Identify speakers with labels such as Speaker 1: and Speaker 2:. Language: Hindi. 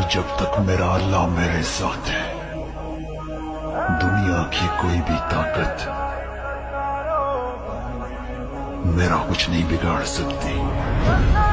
Speaker 1: जब तक मेरा अल्लाह मेरे साथ है, दुनिया की कोई भी ताकत मेरा कुछ नहीं बिगाड़ सकती।